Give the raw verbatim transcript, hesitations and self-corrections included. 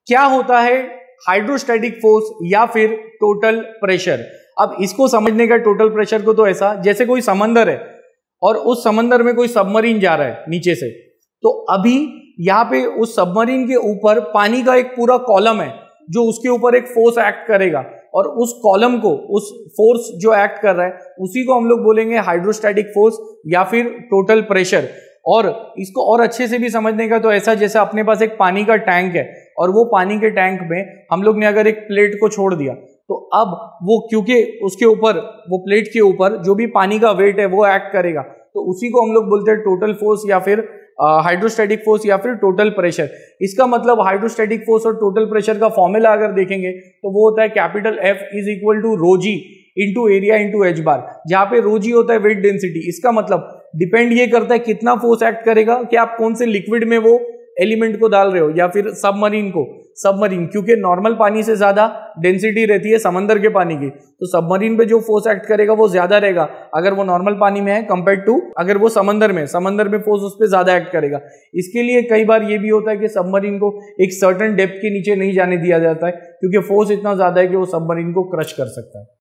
क्या होता है हाइड्रोस्टैटिक फोर्स या फिर टोटल प्रेशर। अब इसको समझने का टोटल प्रेशर को तो ऐसा, जैसे कोई समंदर है और उस समंदर में कोई सबमरीन जा रहा है नीचे से, तो अभी यहाँ पे उस सबमरीन के ऊपर पानी का एक पूरा कॉलम है जो उसके ऊपर एक फोर्स एक्ट करेगा, और उस कॉलम को, उस फोर्स जो एक्ट कर रहा है उसी को हम लोग बोलेंगे हाइड्रोस्टैटिक फोर्स या फिर टोटल प्रेशर। और इसको और अच्छे से भी समझने का तो ऐसा, जैसे अपने पास एक पानी का टैंक है और वो पानी के टैंक में हम लोग ने अगर एक प्लेट को छोड़ दिया, तो अब वो क्योंकि उसके ऊपर, वो प्लेट के ऊपर जो भी पानी का वेट है वो एक्ट करेगा, तो उसी को हम लोग बोलते हैं टोटल फोर्स या फिर हाइड्रोस्टैटिक फोर्स या फिर टोटल प्रेशर। इसका मतलब हाइड्रोस्टैटिक फोर्स और टोटल प्रेशर का फॉर्मूला अगर देखेंगे तो वो होता है capital F is equal to rho G into area into H bar, जहां पे रो जी होता है वेट डेंसिटी। इसका मतलब डिपेंड ये करता है कितना फोर्स एक्ट करेगा कि आप कौन से लिक्विड में वो एलिमेंट को डाल रहे हो, या फिर सबमरीन को। सबमरीन क्योंकि नॉर्मल पानी से ज्यादा डेंसिटी रहती है समंदर के पानी की, तो सबमरीन पे जो फोर्स एक्ट करेगा वो ज्यादा रहेगा अगर वो नॉर्मल पानी में है कंपेयर टू अगर वो समंदर में समंदर में फोर्स उस पर ज्यादा एक्ट करेगा। इसके लिए कई बार ये भी होता है कि सबमरीन को एक सर्टेन डेप्थ के नीचे नहीं जाने दिया जाता है क्योंकि फोर्स इतना ज्यादा है कि वो सबमरीन को क्रश कर सकता है।